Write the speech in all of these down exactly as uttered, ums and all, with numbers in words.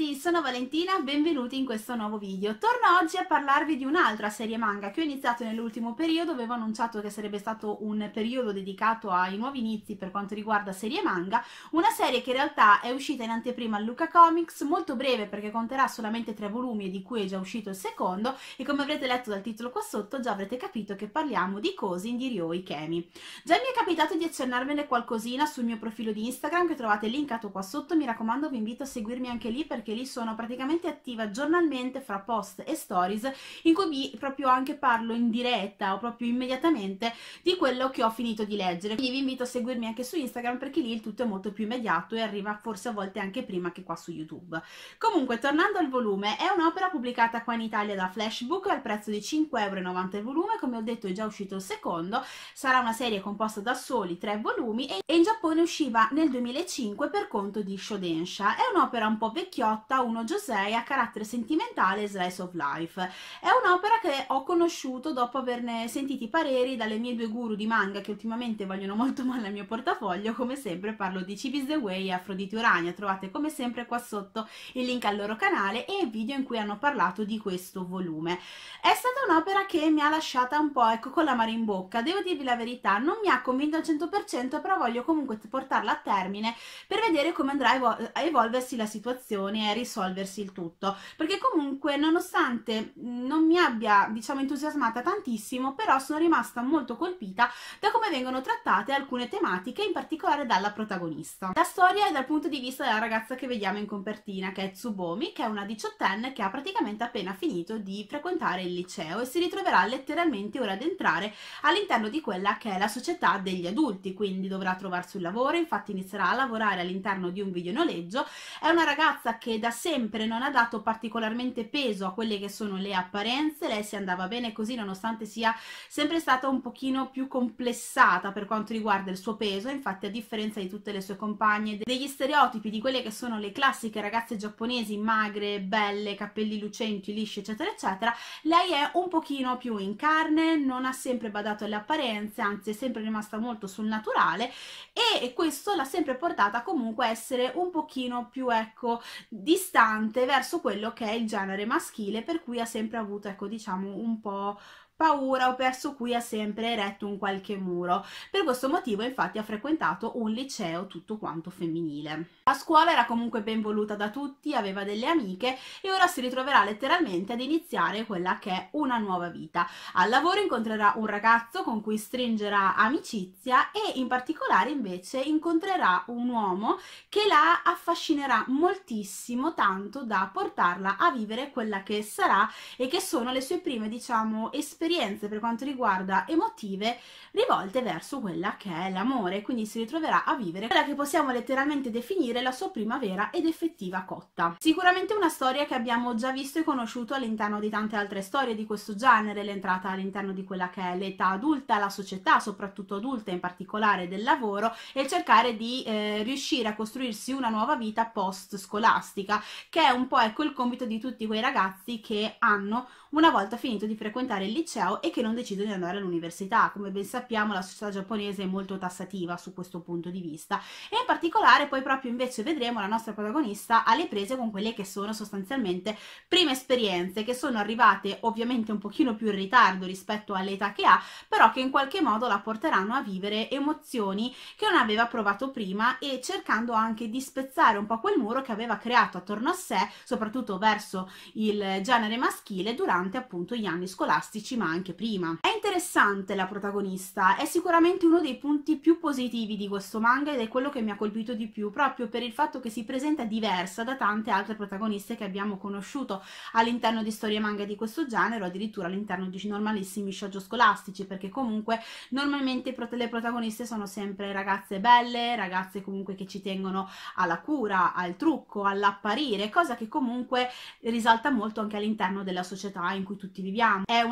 ragazzi, sono Valentina, benvenuti in questo nuovo video. Torno oggi a parlarvi di un'altra serie manga che ho iniziato nell'ultimo periodo. Avevo annunciato che sarebbe stato un periodo dedicato ai nuovi inizi per quanto riguarda serie manga, una serie che in realtà è uscita in anteprima a Lucca Comics, molto breve perché conterà solamente tre volumi e di cui è già uscito il secondo, e come avrete letto dal titolo qua sotto già avrete capito che parliamo di Cousin di Ryōi Kemi. Già mi è capitato di accennarvene qualcosina sul mio profilo di Instagram che trovate linkato qua sotto. Mi raccomando, vi invito a seguirmi anche lì perché lì sono praticamente attiva giornalmente fra post e stories in cui vi proprio anche parlo in diretta o proprio immediatamente di quello che ho finito di leggere. Quindi vi invito a seguirmi anche su Instagram perché lì il tutto è molto più immediato e arriva forse a volte anche prima che qua su YouTube. Comunque, tornando al volume, è un'opera pubblicata qua in Italia da Flashbook al prezzo di cinque e novanta euro il volume. Come ho detto, è già uscito il secondo, sarà una serie composta da soli tre volumi e in Giappone usciva nel duemilacinque per conto di Shodensha. È un'opera un po' vecchiotta, uno josei a carattere sentimentale e slice of life. È un'opera che ho conosciuto dopo averne sentiti pareri dalle mie due guru di manga che ultimamente vogliono molto male al mio portafoglio. Come sempre parlo di Chibi's The Way e Aphrodite Urania. Trovate come sempre qua sotto il link al loro canale e il video in cui hanno parlato di questo volume. È stata un'opera che mi ha lasciata un po', ecco, con l'amaro in bocca. Devo dirvi la verità, non mi ha convinto al cento per cento, però voglio comunque portarla a termine per vedere come andrà a evolversi la situazione e a risolversi il tutto, perché comunque nonostante non mi abbia, diciamo, entusiasmata tantissimo, però sono rimasta molto colpita da come vengono trattate alcune tematiche, in particolare dalla protagonista. La storia è dal punto di vista della ragazza che vediamo in copertina, che è Tsubomi, che è una diciottenne che ha praticamente appena finito di frequentare il liceo e si ritroverà letteralmente ora ad entrare all'interno di quella che è la società degli adulti, quindi dovrà trovarsi un lavoro. Infatti inizierà a lavorare all'interno di un videonoleggio. È una ragazza che da sempre non ha dato particolarmente peso a quelle che sono le apparenze. Lei si andava bene così, nonostante sia sempre stata un pochino più complessata per quanto riguarda il suo peso. Infatti, a differenza di tutte le sue compagne, degli stereotipi di quelle che sono le classiche ragazze giapponesi magre, belle, capelli lucenti, lisci, eccetera eccetera, lei è un pochino più in carne, non ha sempre badato alle apparenze, anzi è sempre rimasta molto sul naturale, e questo l'ha sempre portata comunque a essere un pochino più, ecco, distante verso quello che è il genere maschile, per cui ha sempre avuto, ecco, diciamo, un po' paura o verso cui ha sempre eretto un qualche muro. Per questo motivo infatti ha frequentato un liceo tutto quanto femminile. A scuola era comunque ben voluta da tutti, aveva delle amiche e ora si ritroverà letteralmente ad iniziare quella che è una nuova vita. Al lavoro incontrerà un ragazzo con cui stringerà amicizia e in particolare invece incontrerà un uomo che la affascinerà moltissimo, tanto da portarla a vivere quella che sarà e che sono le sue prime, diciamo, esperienze per quanto riguarda emotive rivolte verso quella che è l'amore. Quindi si ritroverà a vivere quella che possiamo letteralmente definire la sua prima vera ed effettiva cotta. Sicuramente una storia che abbiamo già visto e conosciuto all'interno di tante altre storie di questo genere, l'entrata all'interno di quella che è l'età adulta, la società soprattutto adulta, in particolare del lavoro, e cercare di eh, riuscire a costruirsi una nuova vita post scolastica, che è un po', ecco, il compito di tutti quei ragazzi che hanno una volta finito di frequentare il liceo e che non decidono di andare all'università. Come ben sappiamo, la società giapponese è molto tassativa su questo punto di vista, e in particolare poi proprio invece vedremo la nostra protagonista alle prese con quelle che sono sostanzialmente prime esperienze, che sono arrivate ovviamente un pochino più in ritardo rispetto all'età che ha, però che in qualche modo la porteranno a vivere emozioni che non aveva provato prima, e cercando anche di spezzare un po' quel muro che aveva creato attorno a sé, soprattutto verso il genere maschile, durante appunto gli anni scolastici, ma anche prima. È interessante la protagonista, è sicuramente uno dei punti più positivi di questo manga ed è quello che mi ha colpito di più, proprio per il fatto che si presenta diversa da tante altre protagoniste che abbiamo conosciuto all'interno di storie manga di questo genere, o addirittura all'interno di normalissimi shoujo scolastici, perché comunque normalmente le protagoniste sono sempre ragazze belle, ragazze comunque che ci tengono alla cura, al trucco, all'apparire, cosa che comunque risalta molto anche all'interno della società in cui tutti viviamo. È una cosa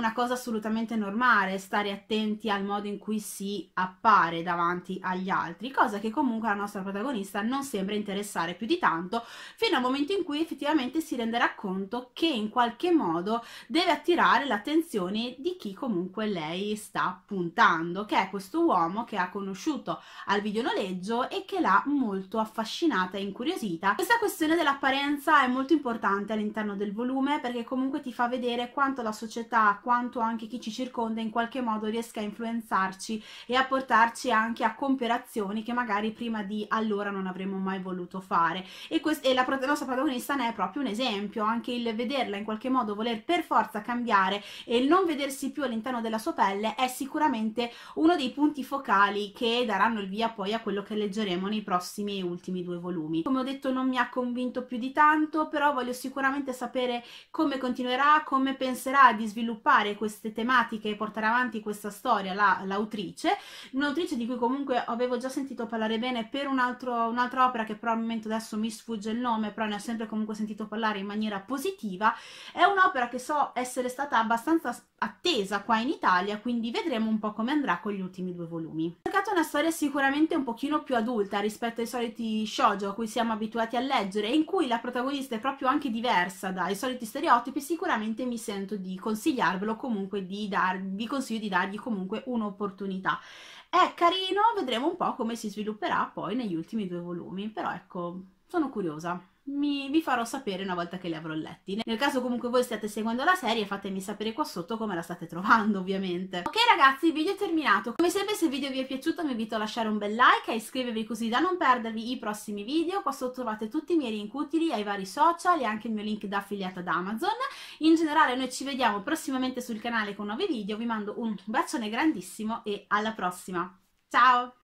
assolutamente normale stare attenti al modo in cui si appare davanti agli altri, cosa che comunque la nostra protagonista non sembra interessare più di tanto, fino al momento in cui effettivamente si renderà conto che in qualche modo deve attirare l'attenzione di chi comunque lei sta puntando, che è questo uomo che ha conosciuto al videonoleggio e che l'ha molto affascinata e incuriosita. Questa questione dell'apparenza è molto importante all'interno del volume, perché comunque ti fa vedere quanto la società, quanto anche chi ci circonda in qualche modo riesca a influenzarci e a portarci anche a compiere azioni che magari prima di allora non avremmo mai voluto fare. E, e la, la nostra protagonista ne è proprio un esempio, anche il vederla in qualche modo voler per forza cambiare e il non vedersi più all'interno della sua pelle è sicuramente uno dei punti focali che daranno il via poi a quello che leggeremo nei prossimi e ultimi due volumi. Come ho detto, non mi ha convinto più di tanto, però voglio sicuramente sapere come continuerà, come penserà di sviluppare queste tematiche e portare avanti questa storia la, l'autrice, un'autrice di cui comunque avevo già sentito parlare bene per un altro, un'altra opera che però al momento adesso mi sfugge il nome, però ne ho sempre comunque sentito parlare in maniera positiva. È un'opera che so essere stata abbastanza attesa qua in Italia, quindi vedremo un po' come andrà con gli ultimi due volumi. Ho cercato una storia sicuramente un pochino più adulta rispetto ai soliti shoujo a cui siamo abituati a leggere, e in cui la protagonista è proprio anche diversa dai soliti stereotipi. Sicuramente mi sento di consigliarvelo, comunque di dar, vi consiglio di dargli comunque un'opportunità. È carino, vedremo un po' come si svilupperà poi negli ultimi due volumi, però ecco, sono curiosa. Mi, vi farò sapere una volta che li avrò letti. Nel caso comunque voi stiate seguendo la serie, fatemi sapere qua sotto come la state trovando, ovviamente. Ok ragazzi, il video è terminato. Come sempre, se il video vi è piaciuto vi invito a lasciare un bel like e a iscrivervi così da non perdervi i prossimi video. Qua sotto trovate tutti i miei link utili ai vari social e anche il mio link da affiliata ad Amazon. In generale noi ci vediamo prossimamente sul canale con nuovi video. Vi mando un bacione grandissimo e alla prossima. Ciao!